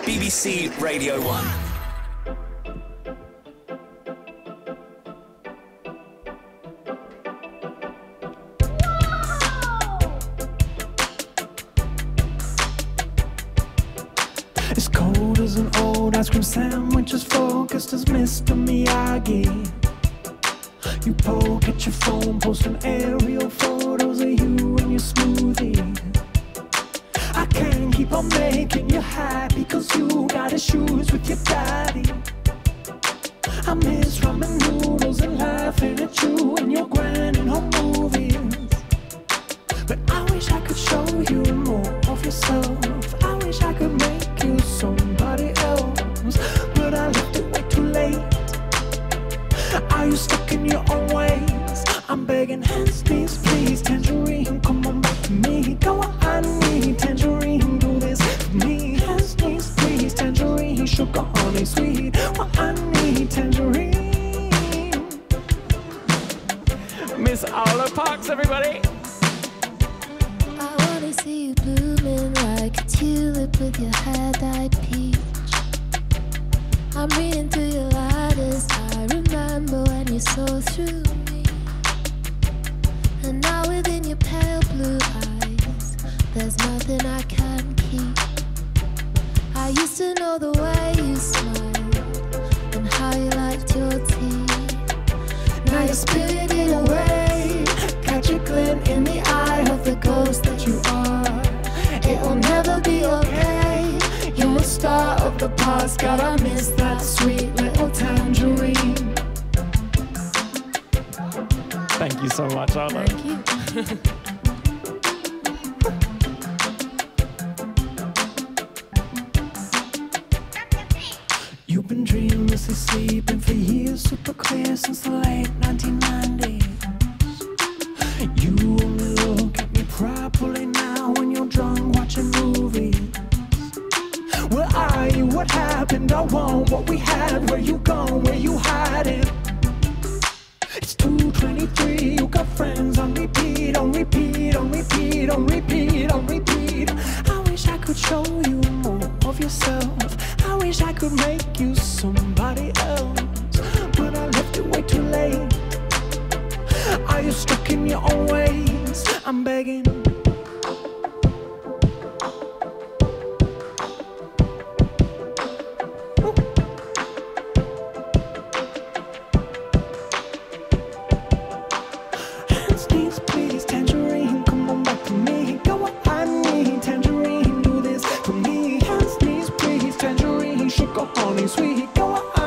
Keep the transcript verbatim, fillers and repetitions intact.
B B C Radio one. As cold as an old ice cream sandwich, as focused as Mister Miyagi. You poke at your phone, posting aerial photos of you and your smoothie. I can't keep on making you happy, cause you got issues with your daddy. I miss ramen noodles and laughing at you and your grand in home movies. But I wish I could show you more of yourself. I wish I could make you somebody else, but I left it way too late. Are you stuck in your own ways? I'm begging, hands, knees, please. Tangerine, come on back to me. Go on, I need Tangerine, do this for me. Hands, knees, please. Tangerine, sugar, honey, sweet. Well, I need Tangerine. Miss Arlo Parks, everybody. I wanna see you blooming like a tulip with your hair dyed peach. I'm reading through your letters. I remember when you saw through me. And now within your pale blue eyes, there's nothing I can keep. I used to know the way you smiled and how you liked your tea. Now you're spirited away. Catch a glint in the eye of the ghost that you are. It'll never be okay. You're a star of the past. God, I miss that sweet little tangerine. Thank you so much, Arlo. Thank you. You've been dreamlessly sleeping for years, super clear since the late nineteen nineties. You only look at me properly now when you're drunk watching movies. Where are you? What happened? I want what we had. Where you gone? Where you hiding? It's two twenty-three, you got friends on repeat, on repeat, on repeat, on repeat, on repeat. I wish I could show you more of yourself. I wish I could make you somebody else, but I left it way too late. Are you stuck in your own ways? I'm begging. Hands, knees, please. Tangerine, come on back to me. Go on, I need Tangerine, do this for me. Hands, knees, please. Tangerine, sugar, honey, sweet. Go on, I